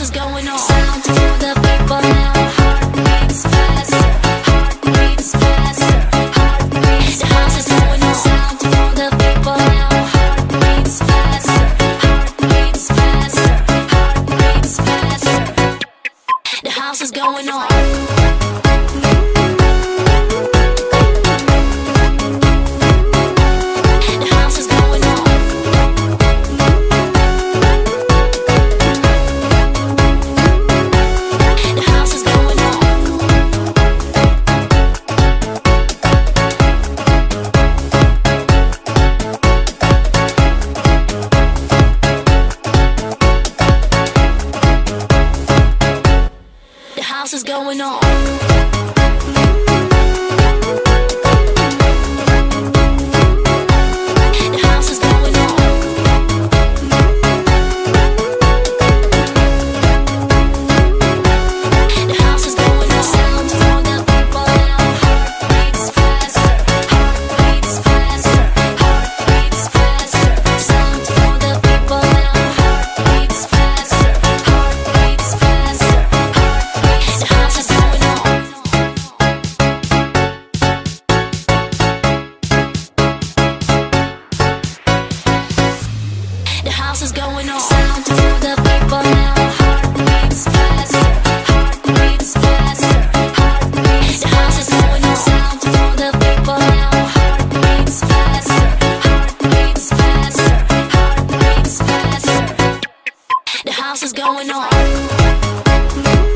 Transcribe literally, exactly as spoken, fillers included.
house is going on. Sound for the people now. Heart beats faster. Heart beats faster. Heart beats. The house is going on. Sound for the people now. Heart beats faster. Heart beats faster. Heart beats faster. The house is going on. The house is going on. The house is going on. The house is going on. Sound for the people now. Heart beats faster. Heart beats faster. Heart beats faster. Sound for the people now. Heart beats faster. Heart beats faster. The house is going on. The house is going on. Sound for the people now. Heart beats faster. Heart beats faster. Heart beats. The house is going on. Sound for the people now. Heart beats faster. Heart beats faster. Heart beats faster. The house is going on.